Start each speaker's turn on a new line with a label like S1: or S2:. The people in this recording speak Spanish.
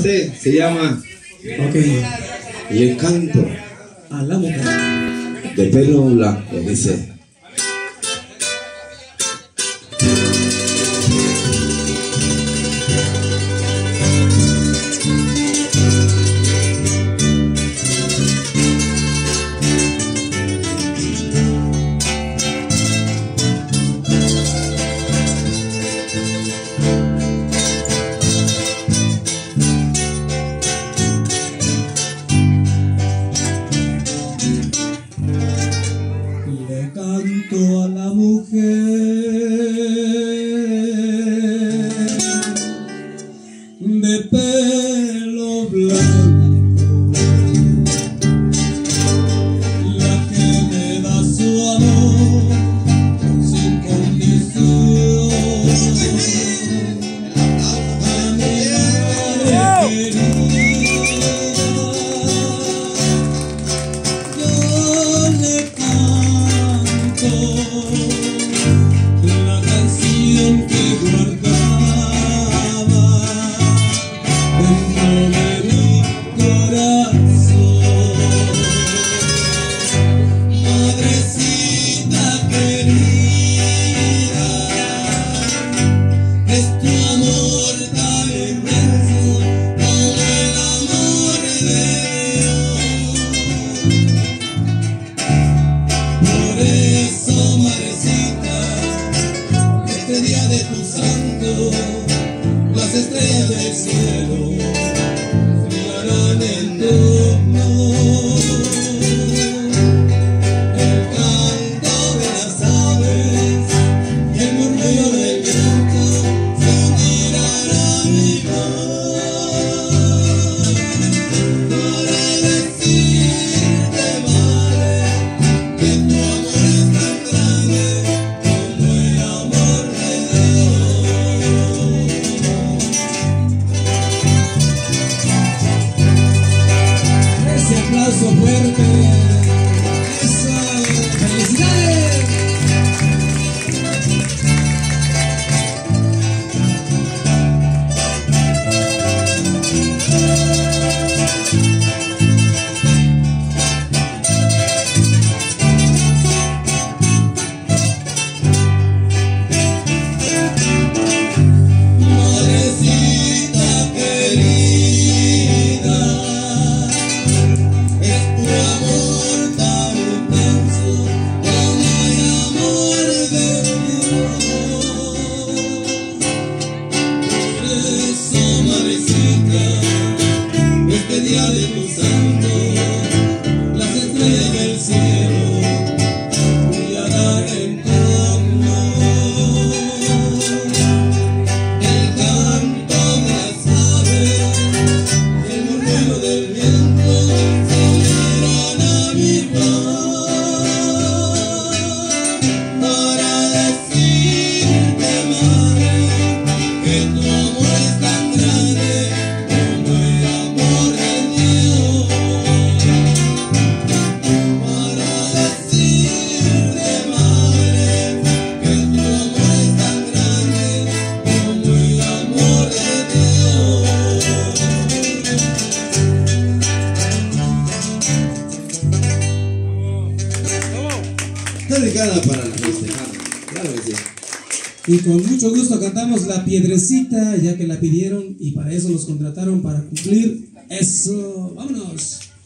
S1: Este se llama Le canto
S2: a la mujer
S1: de pelo blanco, dice.
S2: le canto a la mujer de pelo blanco, la que me da su amor sin condición, a mi madre querida. Yo le canto la canción que guardaba dentro de mi corazón. Madrecita querida, es tu amor tan inmenso como el amor de Dios. Por eso, madrecita, este día de tu santo, las estrellas del cielo brillarán en tu amor. El canto de las aves y el murmullo del viento se unirán a mi voz para decirte, madre, que tu amor es tan grande como el amor de Dios. Ese aplauso fuerte. Eso. ¡Felicidades! Madrecita querida, es tu amor tan intenso como el amor de Dios. Por eso, madrecita, este día de tu santo, las estrellas del cielo brillarán en tu amor. El canto de las aves y el murmullo del viento se unirán a mi voz para decirte, madre, que tu amor es tan grande como el amor de Dios. Para decirte, madre, que tu amor es tan grande como el amor de Dios.
S1: Dedicada para la festejada, claro que sí.
S2: Y con mucho gusto cantamos La Piedrecita, ya que la pidieron y para eso nos contrataron, para cumplir. Eso, vámonos.